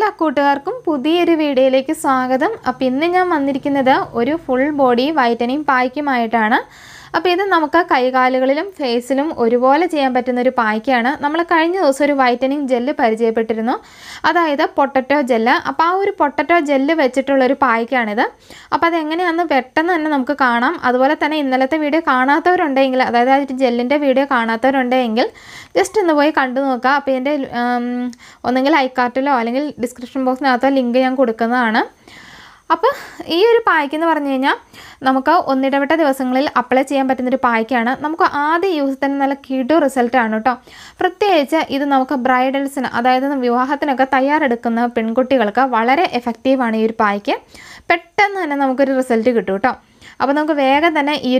എല്ലാ കൂട്ടുകാർക്കും പുതിയൊരു വീഡിയോയിലേക്ക് സ്വാഗതം. അപ്പോൾ ഇന്ന് ഞാൻ വന്നിരിക്കുന്നത് ഒരു ഫുൾ ബോഡി വൈറ്റനിങ് പായ്ക്കുമായിട്ടാണ്. അപ്പോൾ ഇത് നമുക്ക് കൈകാലുകളിലും ഫേസിലും ഒരുപോലെ ചെയ്യാൻ പറ്റുന്ന ഒരു പായ്ക്കാണ്. നമ്മൾ കഴിഞ്ഞ ദിവസം ഒരു വൈറ്റനിങ് ജെല്ല് പരിചയപ്പെട്ടിരുന്നു, അതായത് പൊട്ടറ്റോ ജെല്ല്. അപ്പോൾ ആ ഒരു പൊട്ടറ്റോ ജെല്ല് വെച്ചിട്ടുള്ളൊരു പായ്ക്കാണിത്. അപ്പോൾ അതെങ്ങനെയാണെന്ന് പെട്ടെന്ന് തന്നെ നമുക്ക് കാണാം. അതുപോലെ തന്നെ ഇന്നലത്തെ വീഡിയോ കാണാത്തവരുണ്ടെങ്കിൽ, അതായത് ആ ഒരു ജെല്ലിൻ്റെ വീഡിയോ കാണാത്തവരുണ്ടെങ്കിൽ ജസ്റ്റ് ഒന്ന് പോയി കണ്ടു നോക്കുക. അപ്പോൾ ഇതിൻ്റെ ഒന്നെങ്കിൽ ഐക്കാർട്ടിലോ അല്ലെങ്കിൽ ഡിസ്ക്രിപ്ഷൻ ബോക്സിനകത്തോ ലിങ്ക് ഞാൻ കൊടുക്കുന്നതാണ്. അപ്പോൾ ഈ ഒരു പായ്ക്കെന്ന് പറഞ്ഞു കഴിഞ്ഞാൽ നമുക്ക് ഒന്നിടവിട്ട ദിവസങ്ങളിൽ അപ്ലൈ ചെയ്യാൻ പറ്റുന്നൊരു പായ്ക്കാണ്. നമുക്ക് ആദ്യ യൂസ് തന്നെ നല്ല കിടു റിസൾട്ടാണ് കേട്ടോ. പ്രത്യേകിച്ച് ഇത് നമുക്ക് ബ്രൈഡൽസിന്, അതായത് വിവാഹത്തിനൊക്കെ തയ്യാറെടുക്കുന്ന പെൺകുട്ടികൾക്ക് വളരെ എഫക്റ്റീവാണ് ഈ ഒരു പായ്ക്ക്. പെട്ടെന്ന് തന്നെ നമുക്കൊരു റിസൾട്ട് കിട്ടും കേട്ടോ. അപ്പോൾ നമുക്ക് വേഗം തന്നെ ഈ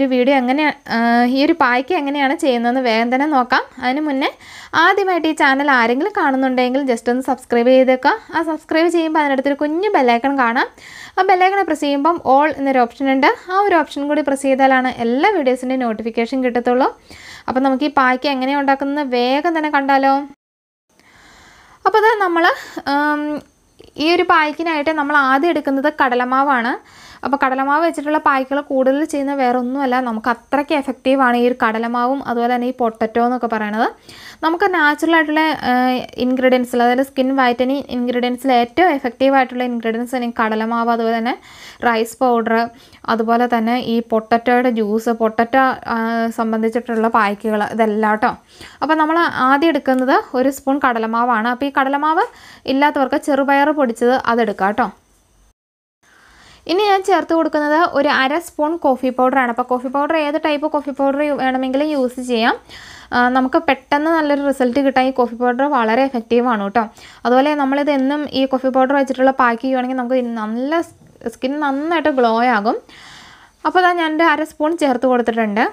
ഒരു പായ്ക്ക് എങ്ങനെയാണ് ചെയ്യുന്നതെന്ന് വേഗം തന്നെ നോക്കാം. അതിന് മുന്നേ ആദ്യമായിട്ട് ഈ ചാനൽ ആരെങ്കിലും കാണുന്നുണ്ടെങ്കിൽ ജസ്റ്റ് ഒന്ന് സബ്സ്ക്രൈബ് ചെയ്തേക്കുക. ആ സബ്സ്ക്രൈബ് ചെയ്യുമ്പോൾ അതിനടുത്തൊരു കുഞ്ഞു ബെല്ലൈക്കൺ കാണാം. ആ ബെല്ലൈക്കൺ പ്രസ് ചെയ്യുമ്പം ഓൾ എന്നൊരു ഓപ്ഷൻ ഉണ്ട്. ആ ഒരു ഓപ്ഷൻ കൂടി പ്രസ് ചെയ്താലാണ് എല്ലാ വീഡിയോസിൻ്റെയും നോട്ടിഫിക്കേഷൻ കിട്ടത്തുള്ളൂ. അപ്പോൾ നമുക്ക് ഈ പായ്ക്ക് എങ്ങനെയാണ് ഉണ്ടാക്കുന്നത് വേഗം തന്നെ കണ്ടാലോ. അപ്പോൾ അത് നമ്മൾ ഈ ഒരു പായ്ക്കിനായിട്ട് നമ്മൾ ആദ്യം എടുക്കുന്നത് കടലമാവാണ്. അപ്പോൾ കടലമാവ് വെച്ചിട്ടുള്ള പായ്ക്കുകൾ കൂടുതൽ ചെയ്യുന്ന വേറെ ഒന്നുമല്ല, നമുക്ക് അത്രയ്ക്ക് എഫക്റ്റീവാണ് ഈ ഒരു കടലമാവും അതുപോലെ തന്നെ ഈ പൊട്ടറ്റോ എന്നൊക്കെ പറയുന്നത്. നമുക്ക് നാച്ചുറലായിട്ടുള്ള ഇൻഗ്രീഡിയൻസിൽ, അതായത് സ്കിൻ വൈറ്റനിങ് ഇൻഗ്രീഡിയൻസിൽ ഏറ്റവും എഫക്റ്റീവായിട്ടുള്ള ഇൻഗ്രീഡിയൻസ് ഈ കടലമാവ്, അതുപോലെ തന്നെ റൈസ് പൗഡർ, അതുപോലെ തന്നെ ഈ പൊട്ടറ്റോയുടെ ജ്യൂസ്, പൊട്ടറ്റോ സംബന്ധിച്ചിട്ടുള്ള പായ്ക്കുകൾ, ഇതെല്ലാം കേട്ടോ. അപ്പോൾ നമ്മൾ ആദ്യം എടുക്കുന്നത് ഒരു സ്പൂൺ കടലമാവാണ്. അപ്പോൾ ഈ കടലമാവ് ഇല്ലാത്തവർക്ക് ചെറുപയർ പൊടിച്ചത് അതെടുക്കാം കേട്ടോ. ഇനി ഞാൻ ചേർത്ത് കൊടുക്കുന്നത് ഒരു അര സ്പൂൺ കോഫി പൗഡറാണ്. അപ്പോൾ കോഫി പൗഡർ ഏത് ടൈപ്പ് കോഫി പൗഡർ വേണമെങ്കിലും യൂസ് ചെയ്യാം. നമുക്ക് പെട്ടെന്ന് നല്ലൊരു റിസൾട്ട് കിട്ടാൻ ഈ കോഫി പൗഡർ വളരെ എഫക്റ്റീവാണ് കേട്ടോ. അതുപോലെ നമ്മളിത് എന്നും ഈ കോഫി പൗഡർ വെച്ചിട്ടുള്ള പാക്ക് ചെയ്യുകയാണെങ്കിൽ നമുക്ക് നല്ല സ്കിൻ നന്നായിട്ട് ഗ്ലോ ആകും. അപ്പോൾ അതാ ഞാൻ അര സ്പൂൺ ചേർത്ത് കൊടുത്തിട്ടുണ്ട്.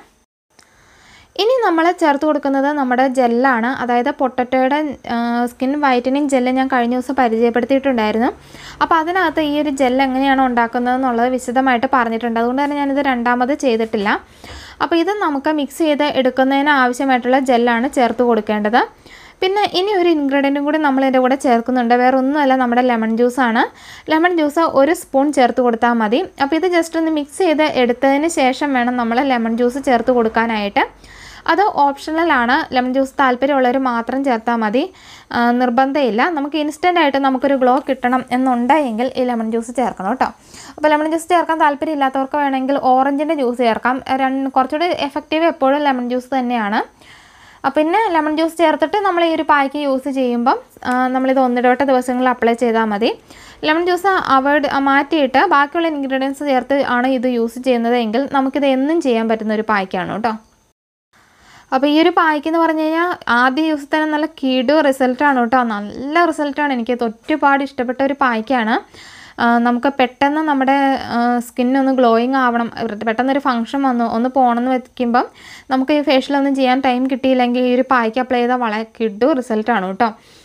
ഇനി നമ്മൾ ചേർത്ത് കൊടുക്കുന്നത് നമ്മുടെ ജെല്ലാണ്, അതായത് പൊട്ടറ്റോയുടെ സ്കിൻ വൈറ്റനിങ് ജെല്ല് ഞാൻ കഴിഞ്ഞ ദിവസം പരിചയപ്പെടുത്തിയിട്ടുണ്ടായിരുന്നു. അപ്പോൾ അതിനകത്ത് ഈ ഒരു ജെല്ല് എങ്ങനെയാണ് ഉണ്ടാക്കുന്നതെന്നുള്ളത് വിശദമായിട്ട് പറഞ്ഞിട്ടുണ്ട്. അതുകൊണ്ട് തന്നെ ഞാനിത് രണ്ടാമത് ചെയ്തിട്ടില്ല. അപ്പോൾ ഇത് നമുക്ക് മിക്സ് ചെയ്ത് എടുക്കുന്നതിന് ആവശ്യമായിട്ടുള്ള ജെല്ലാണ് ചേർത്ത് കൊടുക്കേണ്ടത്. പിന്നെ ഇനി ഒരു ഇൻഗ്രീഡിയൻറ്റും കൂടി നമ്മളിതിൻ്റെ കൂടെ ചേർക്കുന്നുണ്ട്. വേറെ ഒന്നുമല്ല, നമ്മുടെ ലെമൺ ജ്യൂസാണ്. ലെമൺ ജ്യൂസ് ഒരു സ്പൂൺ ചേർത്ത് കൊടുത്താൽ മതി. അപ്പോൾ ഇത് ജസ്റ്റ് ഒന്ന് മിക്സ് ചെയ്ത് എടുത്തതിന് ശേഷം വേണം നമ്മൾ ലെമൺ ജ്യൂസ് ചേർത്ത് കൊടുക്കാനായിട്ട്. അത് ഓപ്ഷണലാണ്. ലെമൺ ജ്യൂസ് താല്പര്യമുള്ളവർ മാത്രം ചേർത്താൽ മതി, നിർബന്ധമില്ല. നമുക്ക് ഇൻസ്റ്റൻ്റായിട്ട് നമുക്കൊരു ഗ്ലോ കിട്ടണം എന്നുണ്ടെങ്കിൽ ഈ ലെമൺ ജ്യൂസ് ചേർക്കണം കേട്ടോ. അപ്പോൾ ലെമൺ ജ്യൂസ് ചേർക്കാൻ താല്പര്യമില്ലാത്തവർക്ക് വേണമെങ്കിൽ ഓറഞ്ചിൻ്റെ ജ്യൂസ് ചേർക്കാം. കുറച്ചുകൂടി എഫക്റ്റീവ് എപ്പോഴും ലെമൺ ജ്യൂസ് തന്നെയാണ്. പിന്നെ ലെമൺ ജ്യൂസ് ചേർത്തിട്ട് നമ്മൾ ഈ ഒരു പായ്ക്ക് യൂസ് ചെയ്യുമ്പം നമ്മളിത് ഒന്നിടവിട്ട ദിവസങ്ങളിൽ അപ്ലൈ ചെയ്താൽ മതി. ലെമൺ ജ്യൂസ് മാറ്റിയിട്ട് ബാക്കിയുള്ള ഇൻഗ്രീഡിയൻസ് ചേർത്ത് ആണ് ഇത് യൂസ് ചെയ്യുന്നതെങ്കിൽ നമുക്കിത് എന്നും ചെയ്യാൻ പറ്റുന്ന ഒരു പായ്ക്കാണ് കേട്ടോ. അപ്പോൾ ഈ ഒരു പായ്ക്ക് എന്ന് പറഞ്ഞു കഴിഞ്ഞാൽ ആദ്യ യൂസ് തന്നെ നല്ല കിടു റിസൾട്ടാണ് കേട്ടോ. നല്ല റിസൾട്ടാണ്. എനിക്ക് ഒരുപാട് ഇഷ്ടപ്പെട്ട ഒരു പായ്ക്കാണ്. നമുക്ക് പെട്ടെന്ന് നമ്മുടെ സ്കിന്നൊന്ന് ഗ്ലോയിങ് ആവണം, പെട്ടെന്നൊരു ഫംഗ്ഷൻ ഒന്ന് പോകണമെന്ന് വയ്ക്കുമ്പം നമുക്ക് ഈ ഫേഷ്യലൊന്നും ചെയ്യാൻ ടൈം കിട്ടിയില്ലെങ്കിൽ ഈ ഒരു പായ്ക്ക് അപ്ലൈ ചെയ്താൽ വളരെ കിടു റിസൾട്ടാണ് കേട്ടോ.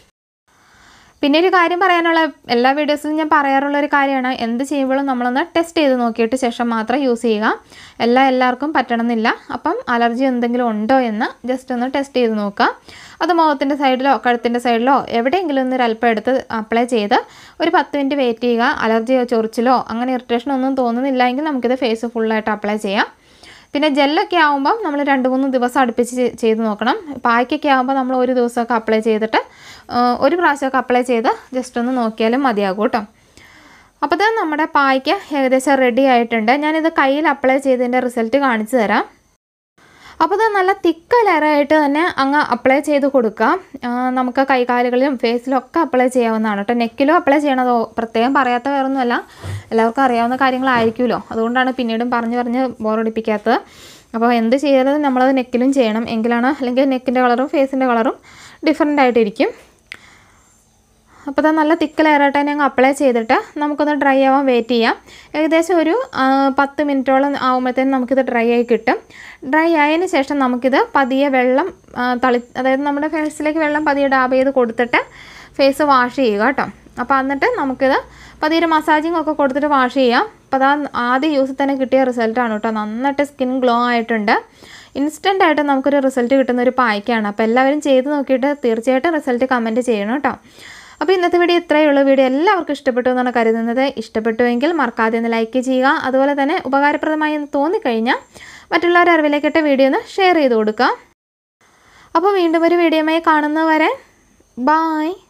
പിന്നെ ഒരു കാര്യം പറയാനുള്ള, എല്ലാ വീഡിയോസിലും ഞാൻ പറയാറുള്ള ഒരു കാര്യമാണ്, എന്ത് ചെയ്യുമ്പോഴും നമ്മളൊന്ന് ടെസ്റ്റ് ചെയ്ത് നോക്കിയിട്ട് ശേഷം മാത്രം യൂസ് ചെയ്യുക. എല്ലാവർക്കും പറ്റണമെന്നില്ല. അപ്പം അലർജി എന്തെങ്കിലും ഉണ്ടോ എന്ന് ജസ്റ്റ് ഒന്ന് ടെസ്റ്റ് ചെയ്ത് നോക്കുക. അത് മുഖത്തിൻ്റെ സൈഡിലോ കഴുത്തിൻ്റെ സൈഡിലോ എവിടെയെങ്കിലും ഒന്ന് അല്പം എടുത്ത് അപ്ലൈ ചെയ്ത് ഒരു 10 മിനിറ്റ് വെയിറ്റ് ചെയ്യുക. അലർജിയോ ചൊറിച്ചിലോ അങ്ങനെ ഇറിറ്റേഷനോ ഒന്നും തോന്നുന്നില്ല എങ്കിൽ നമുക്കിത് ഫേസ് ഫുള്ളായിട്ട് അപ്ലൈ ചെയ്യാം. പിന്നെ ജെല്ലൊക്കെ ആകുമ്പം നമ്മൾ 2-3 ദിവസം അടുപ്പിച്ച് ചെയ്ത് നോക്കണം. പായ്ക്കൊക്കെ ആകുമ്പോൾ നമ്മൾ ഒരു ദിവസമൊക്കെ അപ്ലൈ ചെയ്തിട്ട് ഒരു പ്രാവശ്യമൊക്കെ അപ്ലൈ ചെയ്ത് ജസ്റ്റ് ഒന്ന് നോക്കിയാലും മതിയാകും കേട്ടോ. അപ്പോൾ ഇത് നമ്മുടെ പായ്ക്ക് ഏകദേശം റെഡി ആയിട്ടുണ്ട്. ഞാനിത് കയ്യിൽ അപ്ലൈ ചെയ്തതിൻ്റെ റിസൾട്ട് കാണിച്ചു തരാം. അപ്പോൾ ഇത് നല്ല തിക്ക് ലെയറായിട്ട് തന്നെ അങ്ങ് അപ്ലൈ ചെയ്ത് കൊടുക്കുക. നമുക്ക് കൈകാലുകളിലും ഫേസിലും ഒക്കെ അപ്ലൈ ചെയ്യാവുന്നതാണ് കേട്ടോ. നെക്കിലും അപ്ലൈ ചെയ്യണതോ പ്രത്യേകം പറയാത്ത വേറൊന്നുമല്ല, എല്ലാവർക്കും അറിയാവുന്ന കാര്യങ്ങളായിരിക്കുമല്ലോ. അതുകൊണ്ടാണ് പിന്നീടും പറഞ്ഞ് ബോറടിപ്പിക്കാത്തത്. അപ്പോൾ എന്ത് ചെയ്താലും നമ്മളത് നെക്കിലും ചെയ്യണം, എങ്കിലാണ്, അല്ലെങ്കിൽ നെക്കിൻ്റെ കളറും ഫേസിൻ്റെ കളറും ഡിഫറെൻ്റ് ആയിട്ടിരിക്കും. അപ്പോൾ അത് നല്ല തിക്ക് ലെയറായിട്ട് തന്നെ അങ്ങ് അപ്ലൈ ചെയ്തിട്ട് നമുക്കൊന്ന് ഡ്രൈ ആവാൻ വെയിറ്റ് ചെയ്യാം. ഏകദേശം ഒരു 10 മിനിറ്റോളം ആകുമ്പോഴത്തേനും നമുക്കിത് ഡ്രൈ ആയി കിട്ടും. ഡ്രൈ ആയതിന് ശേഷം നമുക്കിത് പതിയെ വെള്ളം അതായത് നമ്മുടെ ഫേസിലേക്ക് വെള്ളം പതിയെ ഡാബ് ചെയ്ത് കൊടുത്തിട്ട് ഫേസ് വാഷ് ചെയ്യുക കേട്ടോ. അപ്പോൾ എന്നിട്ട് നമുക്കിത് പതിയെ മസാജിങ് ഒക്കെ കൊടുത്തിട്ട് വാഷ് ചെയ്യാം. അപ്പോൾ അതാ ആദ്യം യൂസിൽ തന്നെ കിട്ടിയ റിസൾട്ടാണ് കേട്ടോ. നന്നായിട്ട് സ്കിൻ ഗ്ലോ ആയിട്ടുണ്ട്. ഇൻസ്റ്റൻ്റായിട്ട് നമുക്കൊരു റിസൾട്ട് കിട്ടുന്ന ഒരു പായ്ക്കാണ്. അപ്പോൾ എല്ലാവരും ചെയ്ത് നോക്കിയിട്ട് തീർച്ചയായിട്ടും റിസൾട്ട് കമൻറ്റ് ചെയ്യണം കേട്ടോ. അപ്പോൾ ഇന്നത്തെ വീഡിയോ ഇത്രയേ ഉള്ളൂ. വീഡിയോ എല്ലാവർക്കും ഇഷ്ടപ്പെട്ടു എന്നാണ് കരുതുന്നത്. ഇഷ്ടപ്പെട്ടുവെങ്കിൽ മറക്കാതെ ഒന്ന് ലൈക്ക് ചെയ്യുക. അതുപോലെ തന്നെ ഉപകാരപ്രദമായി എന്ന് തോന്നിക്കഴിഞ്ഞാൽ മറ്റുള്ളവരുടെ അറിവിലേക്കിട്ട് വീഡിയോ ഒന്ന് ഷെയർ ചെയ്ത് കൊടുക്കുക. അപ്പോൾ വീണ്ടും ഒരു വീഡിയോയുമായി കാണുന്നവരെ ബായ്.